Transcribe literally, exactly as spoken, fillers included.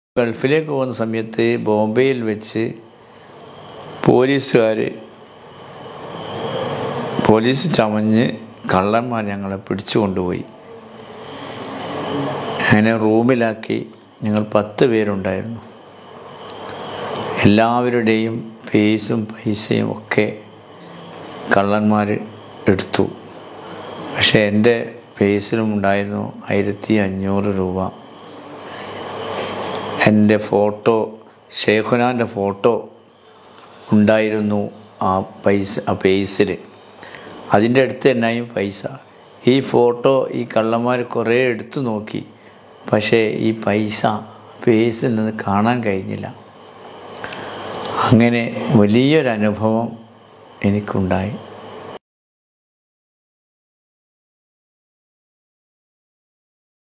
ഗൾഫിലേക്ക് പോകുന്ന സമയത്ത് ബോംബെയിൽ വെച്ച് പോലീസുകാർ പോലീസ് ചമഞ്ഞ് കള്ളന്മാർ ഞങ്ങളെ പിടിച്ചു കൊണ്ടുപോയി. അങ്ങനെ റൂമിലാക്കി. ഞങ്ങൾ പത്ത് പേരുണ്ടായിരുന്നു. എല്ലാവരുടെയും പേഴ്സും പൈസയും ഒക്കെ കള്ളന്മാർ എടുത്തു. പക്ഷേ എൻ്റെ പേഴ്സിലും ഉണ്ടായിരുന്നു ആയിരത്തി അഞ്ഞൂറ് രൂപ. എൻ്റെ ഫോട്ടോ, ഷേഖുനാൻ്റെ ഫോട്ടോ ഉണ്ടായിരുന്നു ആ പൈസ ആ പേഴ്സിൽ. അതിൻ്റെ അടുത്ത് തന്നെയും പൈസ. ഈ ഫോട്ടോ ഈ കള്ളന്മാർ കുറേ എടുത്തു നോക്കി. പക്ഷേ ഈ പൈസ പേഴ്സിൽ നിന്ന് കാണാൻ കഴിഞ്ഞില്ല. അങ്ങനെ വലിയൊരനുഭവം എനിക്കുണ്ടായി.